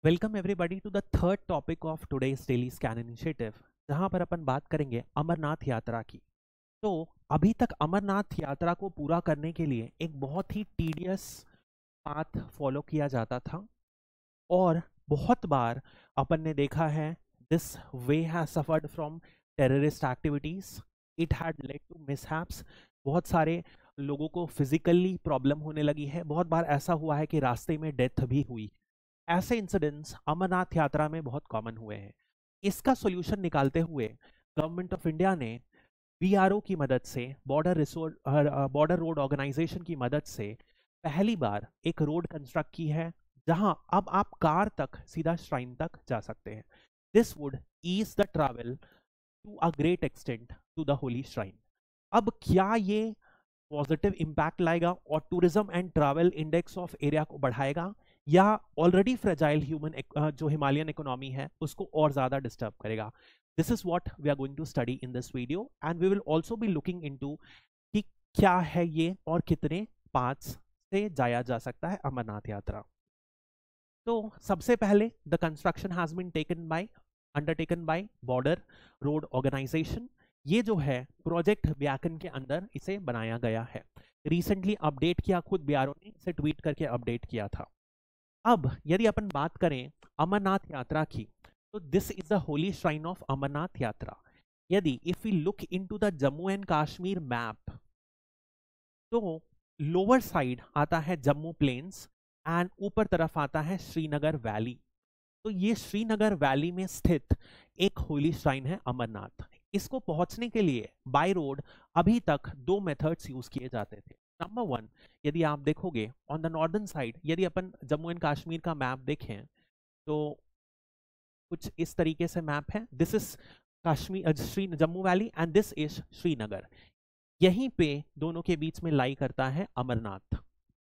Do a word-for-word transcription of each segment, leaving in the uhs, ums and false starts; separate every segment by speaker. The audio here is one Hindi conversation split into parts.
Speaker 1: Welcome everybody to the third topic of today's daily scan initiative, जहां पर अपन बात करेंगे अमरनाथ यात्रा की। तो अभी तक अमरनाथ यात्रा को पूरा करने के लिए एक बहुत ही टीडियस पाथ फॉलो किया जाता था और बहुत बार अपन ने देखा है this way has suffered from terrorist activities, it had led to mishaps. बहुत सारे लोगों को फिजिकली प्रॉब्लम होने लगी है, बहुत बार ऐसा हुआ है कि रास्ते में डेथ भी हुई। ऐसे इंसिडेंट्स अमरनाथ यात्रा में बहुत कॉमन हुए हैं। इसका सॉल्यूशन निकालते हुए गवर्नमेंट ऑफ इंडिया ने बीआरओ की मदद से, border resource border road organisation की मदद से पहली बार एक रोड कंस्ट्रक्ट की है, जहां अब आप कार तक सीधा श्राइन तक जा सकते हैं। This would ease the travel to a great extent to the holy shrine. अब क्या ये पॉजिटिव इंपैक्ट लाएगा और tourism and travel index of area को बढ़ाएगा, या ऑलरेडी फ्रेजाइल ह्यूमन जो हिमालयन इकोनॉमी है उसको और ज्यादा डिस्टर्ब करेगा? This is what we are going to study in this video, and we will also be looking into कि क्या है ये और कितने पाथ्स से जाया जा सकता है अमरनाथ यात्रा। तो सबसे पहले the construction has been taken by undertaken by border road organisation. ये जो है प्रोजेक्ट ब्याकन के अंदर इसे बनाया गया है। रिसेंटली अपडेट किया, खुद बीआरओ ने इसे ट्वीट करके अपडेट किया था। अब यदि अपन बात करें अमरनाथ यात्रा की, तो this is the holy shrine of Amarnath Yatra. यदि if we look into the Jammu and Kashmir map, तो लोअर साइड आता है जम्मू प्लेन्स एंड ऊपर तरफ आता है श्रीनगर वैली। तो ये श्रीनगर वैली में स्थित एक होली श्राइन है अमरनाथ। इसको पहुंचने के लिए बाय रोड अभी तक दो मेथड्स यूज किए जाते थे। नंबर वन, यदि आप देखोगे ऑन द नॉर्दर्न साइड, यदि अपन जम्मू एंड कश्मीर का मैप देखें तो कुछ इस तरीके से मैप है। This is Kashmir Shri Jammu valley and this is Srinagar. यहीं पे दोनों के बीच में लाई करता है अमरनाथ।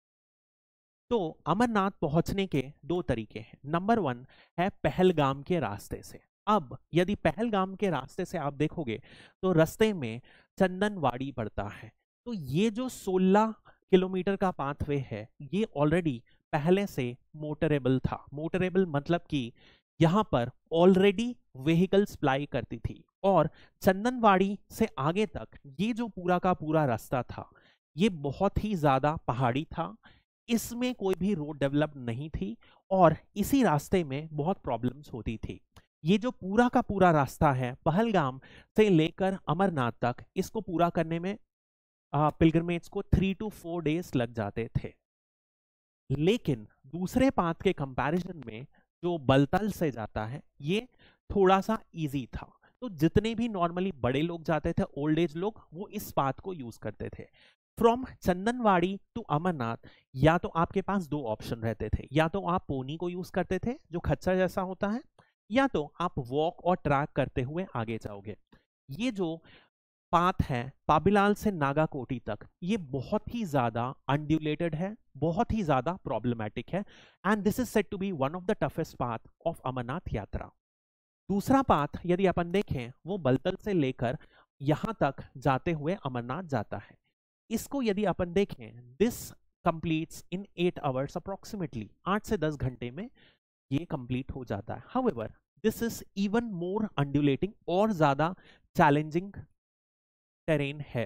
Speaker 1: तो अमरनाथ पहुंचने के दो तरीके हैं। नंबर वन है पहलगाम के रास्ते से। अब यदि पहलगाम के रास्ते से आप देखोगे तो रास्ते में चंदनवाड़ी पड़ता है। तो ये जो सोलह किलोमीटर का पाथवे है, ये ऑलरेडी पहले से मोटरेबल था। मोटरेबल मतलब कि यहाँ पर ऑलरेडी व्हीकल सप्लाई करती थी, और चंदनवाड़ी से आगे तक ये जो पूरा का पूरा रास्ता था, ये बहुत ही ज्यादा पहाड़ी था। इसमें कोई भी रोड डेवलप नहीं थी और इसी रास्ते में बहुत प्रॉब्लम्स होती थी। ये जो पूरा का पूरा रास्ता है पहलगाम से लेकर अमरनाथ तक, इसको पूरा करने में पिलग्रिमेज को थ्री टू फोर डेज लग जाते थे। लेकिन दूसरे पाथ के कंपैरिजन में जो बलतल से जाता है, ये थोड़ा सा इजी था। तो जितने भी नॉर्मली बड़े लोग जाते थे, ओल्ड एज लोग, वो इस पाथ को यूज करते थे। फ्रॉम चंदनवाड़ी टू अमरनाथ या तो आपके पास दो ऑप्शन रहते थे, या तो आप पोनी को यूज करते थे जो खच्चर जैसा होता है, या तो आप वॉक और ट्रैक करते हुए आगे जाओगे। ये जो पाथ है पाबीलाल से नागाकोटी तक, ये बहुत ही ज्यादा अनड्यूलेटेड है, बहुत ही ज्यादा प्रॉब्लमैटिक है, and this is said to be one of the toughest path of Amarnath Yatra. दूसरा पाथ यदि अपन देखें, वो बलतल से लेकर यहां तक जाते हुए अमरनाथ जाता है। इसको यदि अपन देखें, this completes in eight hours approximately, आठ से दस घंटे में ये कंप्लीट हो जाता है। However this is even more undulating, और ज्यादा चैलेंजिंग टेरेन है।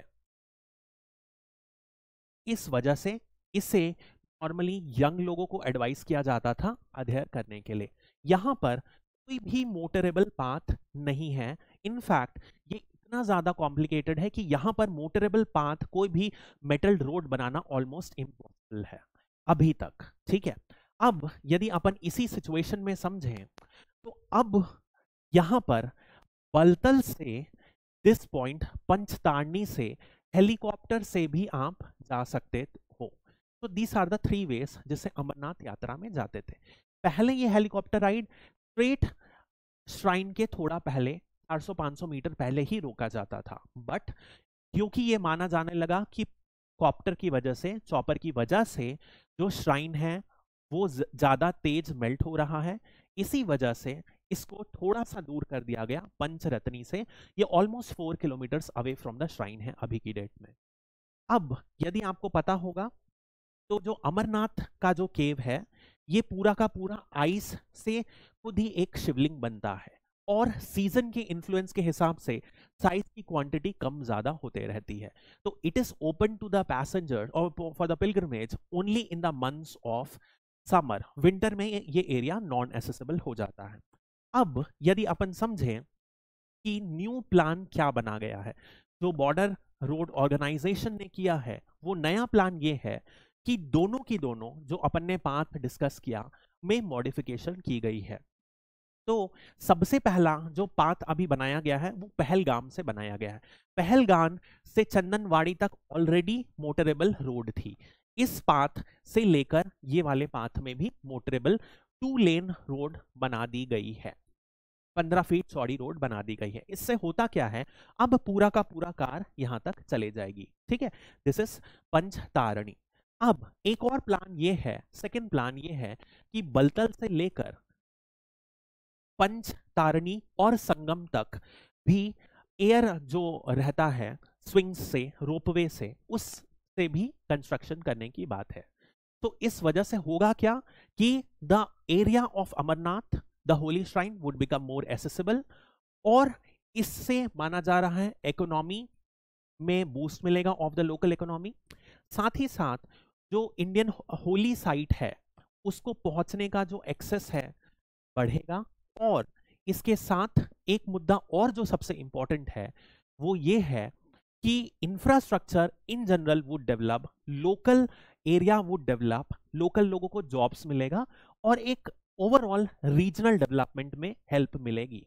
Speaker 1: इस वजह से इसे नॉर्मली यंग लोगों को एडवाइस किया जाता था अध्ययन करने के लिए। यहां पर कोई भी मोटरेबल पाथ नहीं है। इनफैक्ट ये इतना ज्यादा कॉम्प्लिकेटेड है कि यहां पर मोटरेबल पाथ, कोई भी मेटल रोड बनाना ऑलमोस्ट इम्पॉसिबल है अभी तक। ठीक है, अब यदि अपन इसी सिचुएशन में समझें, तो अब यहां पर बलतल से दिस पॉइंट पंचतारनी से हेलीकॉप्टर से भी आप जा सकते हो। तो these are the three ways जिससे अमरनाथ यात्रा में जाते थे। पहले ये हेलीकॉप्टर राइड स्ट्रेट श्राइन के थोड़ा पहले चार सौ पाँच सौ मीटर पहले ही रोका जाता था, बट क्योंकि ये माना जाने लगा कि कॉप्टर की वजह से, चॉपर की वजह से जो श्राइन है वो ज्यादा तेज मेल्ट हो रहा है, इसी वजह से इसको थोड़ा सा दूर कर दिया गया पंचरत्नी से। ये almost four kilometres away from the shrine है अभी की डेट में। अब यदि आपको पता होगा, तो जो अमरनाथ का जो केव है, ये पूरा का पूरा आइस से खुद ही एक शिवलिंग बनता है और सीजन के इन्फ्लुएंस के हिसाब से साइज की क्वांटिटी कम ज्यादा होते रहती है। तो it is open to the passenger और for the pilgrimage only in the months of summer. Winter में ये एरिया नॉन एसेसिबल हो जाता है। अब यदि अपन समझें कि न्यू प्लान क्या बना गया है, जो बॉर्डर रोड ऑर्गेनाइजेशन ने किया है, वो नया प्लान ये है कि दोनों की दोनों जो अपन ने पाथ डिस्कस किया में मॉडिफिकेशन की गई है। तो सबसे पहला जो पाथ अभी बनाया गया है वो पहलगाम से बनाया गया है। पहलगाम से चंदनवाड़ी तक ऑलरेडी मोटरेबल रोड थी। इस पाथ से लेकर ये वाले पाथ में भी मोटरेबल टू लेन रोड बना दी गई है, पंद्रह फीट चौड़ी रोड बना दी गई है। इससे होता क्या है, अब पूरा का पूरा कार यहां तक चले जाएगी। ठीक है, दिस इज पंचतारणी। अब एक और प्लान ये है, सेकंड प्लान ये है कि बलतल से लेकर पंचतारणी और संगम तक भी एयर जो रहता है स्विंग्स से, रोपवे से, उससे भी कंस्ट्रक्शन करने की बात है। तो इस वजह से होगा क्या कि the area of Amarnath, the holy shrine would become more accessible, और इससे माना जा रहा है इकोनॉमी में बूस्ट मिलेगा ऑफ द लोकल इकोनॉमी। साथ ही साथ जो इंडियन होली साइट है उसको पहुंचने का जो एक्सेस है बढ़ेगा। और इसके साथ एक मुद्दा और जो सबसे इंपॉर्टेंट है वो ये है कि infrastructure in general would develop, local area would develop, local लोगों को जॉब्स मिलेगा और एक ओवरऑल रीजनल डेवलपमेंट में हेल्प मिलेगी।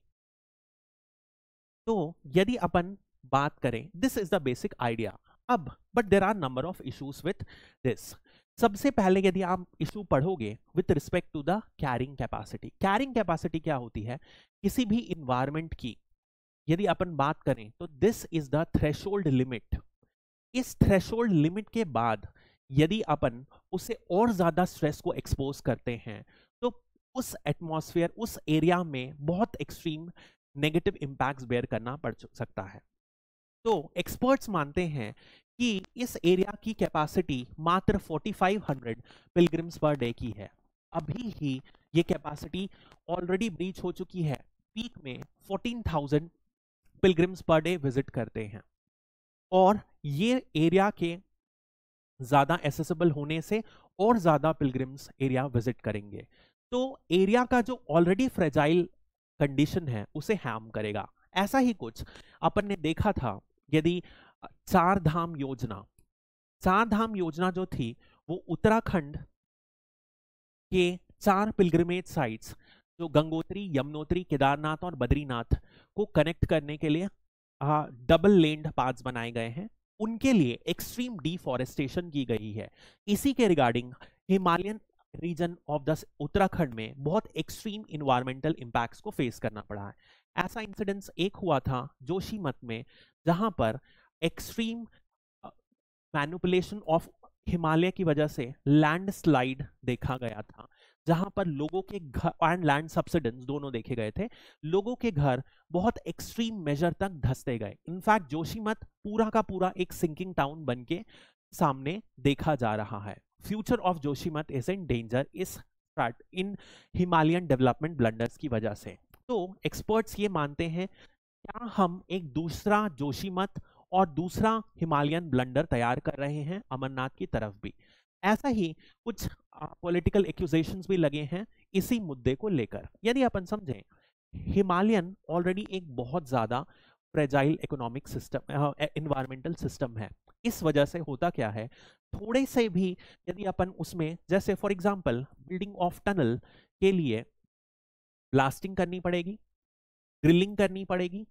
Speaker 1: तो यदि अपन बात करें, this is the basic idea. अब but there are number of issues with this. सबसे पहले यदि आप इशू पढ़ोगे with respect to the carrying capacity. Carrying capacity क्या होती है किसी भी इन्वायरमेंट की, यदि अपन बात करें तो this is the threshold limit. इस थ्रेशोल्ड लिमिट के बाद यदि अपन उसे और ज्यादा स्ट्रेस को एक्सपोज करते हैं तो उस एटमॉस्फेयर, उस एरिया में बहुत एक्सट्रीम नेगेटिव इंपैक्ट्स बेयर करना पड़ सकता है। तो एक्सपर्ट्स मानते हैं कि इस एरिया की कैपेसिटी मात्र पैंतालीस सौ पिलग्रिम्स पर डे की है। अभी ही ये कैपेसिटी ऑलरेडी ब्रीच हो चुकी है। पीक में चौदह हज़ार पिलग्रिम्स पर डे विजिट करते हैं और ये एरिया के ज्यादा एसेसिबल होने से और ज्यादा पिलग्रिम्स एरिया विजिट करेंगे। तो एरिया का जो ऑलरेडी फ्रेजाइल कंडीशन है उसे हार्म करेगा। ऐसा ही कुछ अपन ने देखा था यदि चार धाम योजना, चार धाम योजना जो थी वो उत्तराखंड के चार पिलग्रिमेज साइट्स जो गंगोत्री, यमुनोत्री, केदारनाथ और बद्रीनाथ को कनेक्ट करने के लिए डबल लेन्ड पाथ्स बनाए गए हैं, उनके लिए एक्सट्रीम डिफॉरेस्टेशन की गई है। इसी के regarding Himalayan region of the Uttarakhand में बहुत एक्सट्रीम इन्वायरमेंटल इंपैक्ट्स को फेस करना पड़ा है। ऐसा इंसिडेंस एक हुआ था जोशीमठ में, जहां पर एक्सट्रीम मैनिपुलेशन ऑफ हिमालय की वजह से लैंडस्लाइड देखा गया था, जहां पर लोगों के घर एंड लैंड सब्सिडेंस दोनों देखे गए थे। लोगों के घर बहुत एक्सट्रीम मेजर तक धंसते गए। इनफैक्ट जोशीमठ पूरा का पूरा एक सिंकिंग टाउन बन के सामने देखा जा रहा है। Future of Joshimath is in danger इस इन हिमालयन डेवलपमेंट ब्लंडर्स की वजह से। तो एक्सपर्ट्स ये मानते हैं क्या हम एक दूसरा जोशीमठ और दूसरा हिमालयन ब्लंडर तैयार कर रहे हैं अमरनाथ की तरफ भी। ऐसा ही कुछ पॉलिटिकल एक्यूजेशंस भी लगे हैं इसी मुद्दे को लेकर। यदि अपन समझें, हिमालयन ऑलरेडी एक बहुत ज्यादा fragile economic system, environmental system है। इस वजह से होता क्या है, थोड़े से भी यदि अपन उसमें, जैसे for example building of tunnel के लिए ब्लास्टिंग करनी पड़ेगी, ड्रिलिंग करनी पड़ेगी।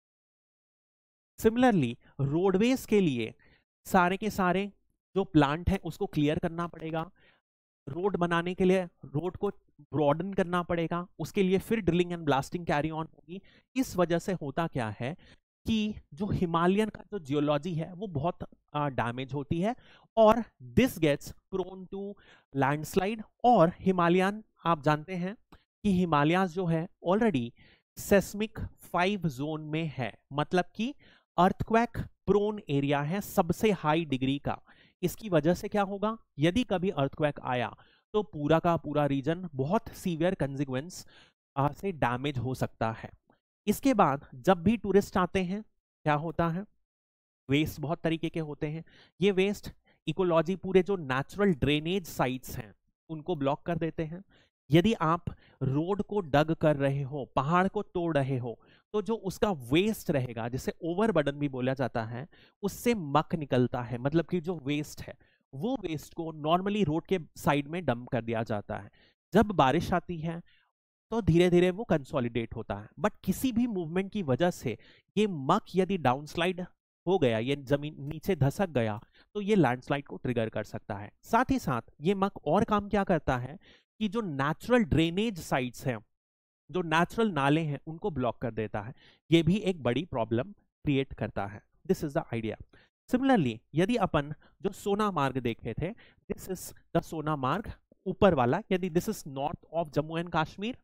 Speaker 1: सिमिलरली रोडवेज के लिए सारे के सारे जो प्लांट है उसको क्लियर करना पड़ेगा, रोड बनाने के लिए रोड को ब्रॉडन करना पड़ेगा, उसके लिए फिर drilling and blasting carry on होगी। इस वजह से होता क्या है कि जो हिमालयन का जो जियोलॉजी है वो बहुत डैमेज uh, होती है और this gets prone to landslide. और हिमालयन आप जानते हैं कि हिमालयाज जो है ऑलरेडी सेस्मिक फाइव जोन में है, मतलब कि अर्थक्वेक प्रोन एरिया है सबसे हाई डिग्री का। इसकी वजह से क्या होगा, यदि कभी अर्थक्वेक आया तो पूरा का पूरा रीजन बहुत सीवियर कंसिक्वेंस से डैमेज हो सकता है। इसके बाद जब भी टूरिस्ट आते हैं क्या होता है, वेस्ट बहुत तरीके के होते हैं। ये वेस्ट इकोलॉजी, पूरे जो नेचुरल ड्रेनेज साइट्स हैं उनको ब्लॉक कर देते हैं। यदि आप रोड को डग कर रहे हो, पहाड़ को तोड़ रहे हो, तो जो उसका वेस्ट रहेगा, जिसे ओवरबर्डन भी बोला जाता है, उससे मक निकलता है। मतलब कि जो वेस्ट है वो वेस्ट को नॉर्मली रोड के साइड में डंप कर दिया जाता है। जब बारिश आती है तो धीरे धीरे वो कंसोलिडेट होता है, बट किसी भी मूवमेंट की वजह से ये मक यदि डाउनस्लाइड हो गया, ये जमीन नीचे धसक गया, तो ये लैंडस्लाइड को ट्रिगर कर सकता है। साथ ही साथ ये मक और काम क्या करता है कि जो नेचुरल ड्रेनेज साइट्स हैं, जो नेचुरल नाले हैं, उनको ब्लॉक कर देता है। ये भी एक बड़ी प्रॉब्लम क्रिएट करता है। This is the idea. Similarly यदि अपन जो सोनामार्ग देखे थे, दिस इज द सोनामार्ग ऊपर वाला, यदि this is north of Jammu and Kashmir,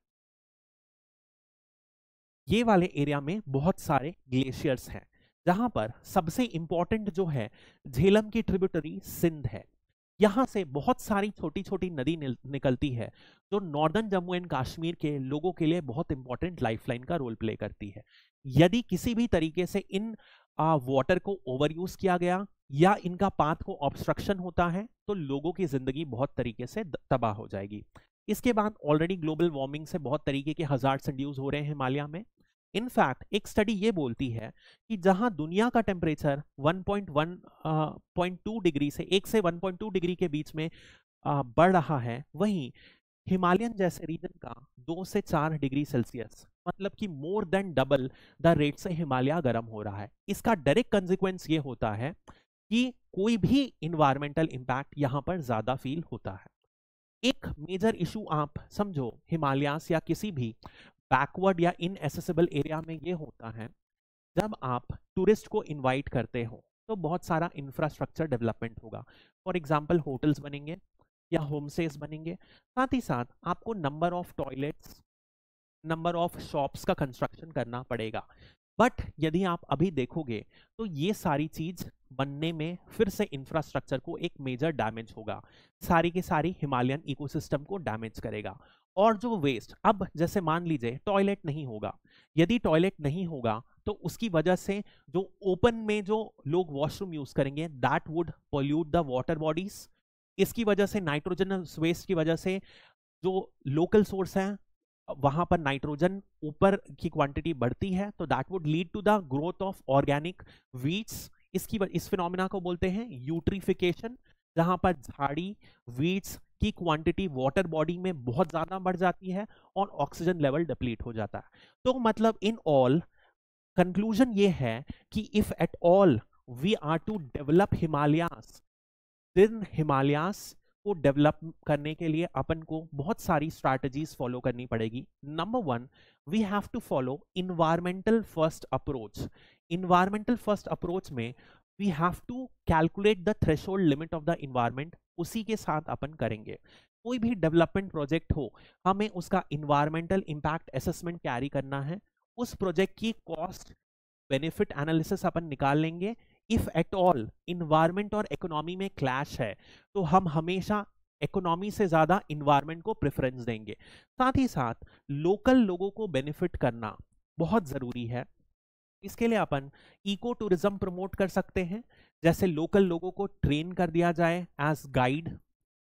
Speaker 1: ये वाले एरिया में बहुत सारे ग्लेशियर्स हैं, जहां पर सबसे इंपॉर्टेंट जो है झेलम की ट्रिब्यूटरी सिंध है। यहां से बहुत सारी छोटी छोटी नदी निकलती है जो नॉर्दर्न जम्मू एंड कश्मीर के लोगों के लिए बहुत इंपॉर्टेंट लाइफलाइन का रोल प्ले करती है। यदि किसी भी तरीके से इन वाटर को ओवर यूज किया गया या इनका पाथ को ऑब्स्ट्रक्शन होता है तो लोगों की जिंदगी बहुत तरीके से तबाह हो जाएगी। इसके बाद ऑलरेडी ग्लोबल वार्मिंग से बहुत तरीके के हजार्ड्स इंड्यूस हो रहे हैं हिमालय में। इनफैक्ट एक स्टडी ये बोलती है कि जहां दुनिया का temperature one point two degree से एक से वन पॉइंट टू डिग्री के बीच में आ, बढ़ रहा है, वहीं हिमालयन जैसे रीजन का दो से चार डिग्री सेल्सियस, मतलब कि more than double the rate से हिमालय गर्म हो रहा है। इसका डायरेक्ट कंसिक्वेंस ये होता है कि कोई भी इन्वायरमेंटल इंपैक्ट यहां पर ज्यादा फील होता है। एक मेजर इशू आप समझो हिमालयास या किसी भी बैकवर्ड या इनएसेसिबल एरिया में ये होता है, जब आप टूरिस्ट को इनवाइट करते हो तो बहुत सारा इंफ्रास्ट्रक्चर डेवलपमेंट होगा। फॉर एग्जांपल होटल्स बनेंगे या होम स्टेज बनेंगे, साथ ही साथ आपको number of toilets, number of shops का कंस्ट्रक्शन करना पड़ेगा। बट यदि आप अभी देखोगे तो ये सारी चीज बनने में फिर से इंफ्रास्ट्रक्चर को एक मेजर डैमेज होगा, सारी की सारी हिमालयन इकोसिस्टम को डैमेज करेगा। और जो वेस्ट, अब जैसे मान लीजिए टॉयलेट नहीं होगा, यदि टॉयलेट नहीं होगा तो उसकी वजह से जो ओपन में जो लोग वॉशरूम यूज करेंगे that would pollute the water bodies. इसकी वजह से नाइट्रोजन वेस्ट की वजह से जो लोकल सोर्स हैं वहां पर नाइट्रोजन ऊपर की क्वांटिटी बढ़ती है, तो that would lead to the growth of organic weeds. इसकी इस फिनोमिना को बोलते हैं यूट्रिफिकेशन, जहां पर झाड़ी वीड्स की क्वांटिटी वाटर बॉडी में बहुत ज्यादा बढ़ जाती है और ऑक्सीजन लेवल डिप्लीट हो जाता है। तो मतलब इन ऑल कंक्लूजन ये है कि if at all we are to develop Himalayas, then Himalayas को डेवलप करने के लिए अपन को बहुत सारी स्ट्रैटेजीज फॉलो करनी पड़ेगी। Number one, we have to follow environmental first approach. Environmental first approach में we have to calculate the threshold limit of the environment, उसी के साथ अपन करेंगे। कोई भी डेवलपमेंट प्रोजेक्ट हो, हमें उसका इन्वायरमेंटल इंपैक्ट असेसमेंट कैरी करना है। उस प्रोजेक्ट की कॉस्ट बेनिफिट एनालिसिस अपन निकाल लेंगे। इफ एट ऑल इन्वायरमेंट और इकोनॉमी में क्लैश है तो हम हमेशा इकोनॉमी से ज्यादा इन्वायरमेंट को प्रेफरेंस देंगे। साथ ही साथ लोकल लोगों को बेनिफिट करना बहुत जरूरी है। इसके लिए अपन इको टूरिज्म प्रमोट कर सकते हैं, जैसे लोकल लोगों को ट्रेन कर दिया जाए एज गाइड,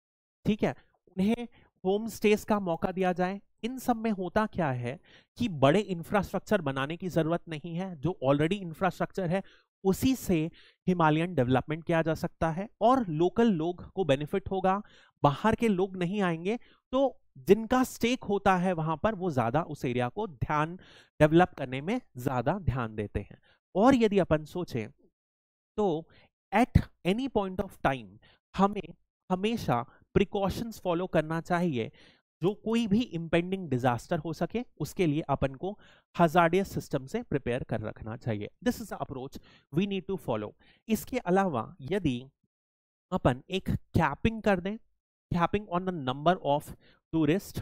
Speaker 1: ठीक है, उन्हें होम स्टेज का मौका दिया जाए। इन सब में होता क्या है कि बड़े इंफ्रास्ट्रक्चर बनाने की जरूरत नहीं है, जो ऑलरेडी इंफ्रास्ट्रक्चर है उसी से हिमालयन डेवलपमेंट किया जा सकता है और लोकल लोग को बेनिफिट होगा। बाहर के लोग नहीं आएंगे, तो जिनका स्टेक होता है वहां पर वो ज्यादा उस एरिया को ध्यान डेवलप करने में ज्यादा ध्यान देते हैं। और यदि अपन सोचें तो at any point of time हमें हमेशा प्रिकॉशंस फॉलो करना चाहिए। जो कोई भी इंपेंडिंग डिजास्टर हो सके उसके लिए अपन को हजार्डियस सिस्टम से प्रिपेयर कर रखना चाहिए। This is the approach we need to follow. इसके अलावा यदि अपन एक कैपिंग कर दें, capping on the number of tourist,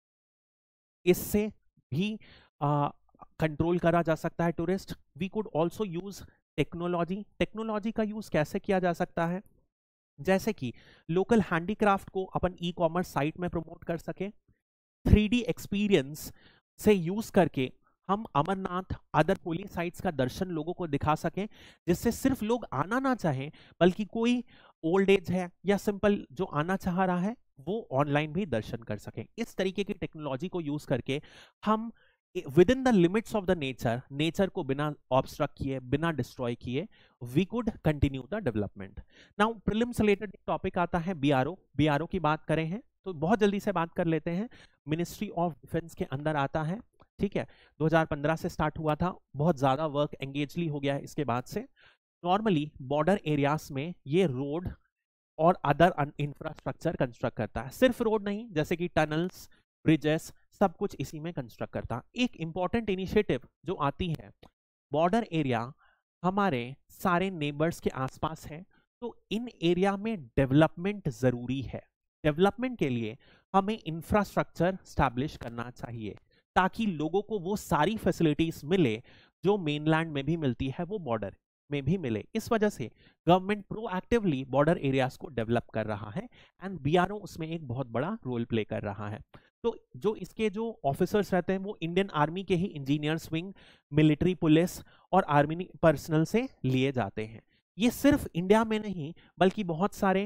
Speaker 1: इससे भी कंट्रोल करा जा सकता है tourist. We could also use technology. Technology का यूज कैसे किया जा सकता है, जैसे कि लोकल हैंडीक्राफ्ट को अपन ई कॉमर्स साइट में प्रमोट कर सके, थ्री डी एक्सपीरियंस से यूज करके हम अमरनाथ अदर होली साइट्स का दर्शन लोगों को दिखा सकें, जिससे सिर्फ लोग आना ना चाहें बल्कि कोई ओल्ड एज है या सिंपल जो आना चाह रहा है वो ऑनलाइन भी दर्शन कर सकें। इस तरीके की टेक्नोलॉजी को यूज करके हम within the limits of the nature, nature को बिना ऑब्स्ट्रक्ट किए, बिना डिस्ट्रॉय किए, we could continue the development. Now prelims related topic आता है बीआरओ। बीआरओ की बात करें हैं तो बहुत जल्दी से बात कर लेते हैं। मिनिस्ट्री ऑफ डिफेंस के अंदर आता है, ठीक है, दो हज़ार पंद्रह से स्टार्ट हुआ था, बहुत ज्यादा वर्क एंगेजली हो गया है इसके बाद से। नॉर्मली बॉर्डर एरियाज में ये रोड और अदर इंफ्रास्ट्रक्चर कंस्ट्रक्ट करता है, सिर्फ रोड नहीं, जैसे कि टनल्स, ब्रिजेस, सब कुछ इसी में कंस्ट्रक्ट करता है। एक इंपॉर्टेंट इनिशिएटिव जो आती है, बॉर्डर एरिया हमारे सारे नेबर्स के आसपास है, तो इन एरिया में डेवलपमेंट जरूरी है। डेवलपमेंट के लिए हमें इंफ्रास्ट्रक्चर स्टैब्लिश करना चाहिए ताकि लोगों को वो सारी फैसिलिटीज मिले जो मेनलैंड में भी मिलती है, वो बॉर्डर में भी मिले। इस वजह से गवर्नमेंट प्रोएक्टिवली बॉर्डर एरियाज को डेवलप कर रहा है एंड बीआरओ उसमें एक बहुत बड़ा रोल प्ले कर रहा है। तो जो इसके जो ऑफिसर्स रहते हैं वो इंडियन आर्मी के ही इंजीनियर्स विंग, मिलिट्री पुलिस और आर्मी पर्सनल से लिए जाते हैं। ये सिर्फ इंडिया में नहीं बल्कि बहुत सारे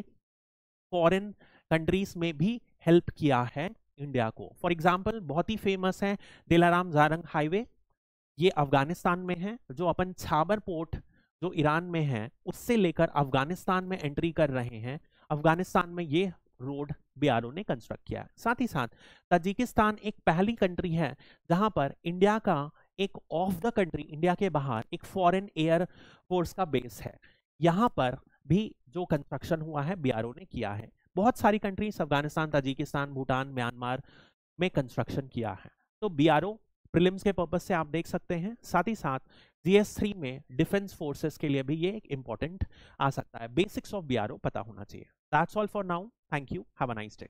Speaker 1: फॉरेन कंट्रीज में भी हेल्प किया है इंडिया को। फॉर एग्जाम्पल बहुत ही फेमस है दिलाराम जारंग हाईवे, ये अफगानिस्तान में है। जो अपन छाबर पोर्ट जो ईरान में है उससे लेकर अफगानिस्तान में एंट्री कर रहे हैं, अफगानिस्तान में ये रोड बीआरओ ने कंस्ट्रक्ट किया है। साथ ही साथ ताजिकिस्तान एक पहली कंट्री है जहां पर इंडिया का एक ऑफ द कंट्री, इंडिया के बाहर एक फॉरेन एयर फोर्स का बेस है, यहां पर भी जो कंस्ट्रक्शन हुआ है बीआरओ ने किया है। बहुत सारी countries, Afghanistan, Tajikistan, Bhutan, Myanmar में कंस्ट्रक्शन किया है। तो बीआरओ प्रीलिम्स के पर्पस से आप देख सकते हैं। साथ ही साथ जीएस थ्री में डिफेंस फोर्सेस के लिए भी ये एक इंपॉर्टेंट आ सकता है। बेसिक्स ऑफ बीआरओ पता होना चाहिए। That's all for now, thank you, have a nice day.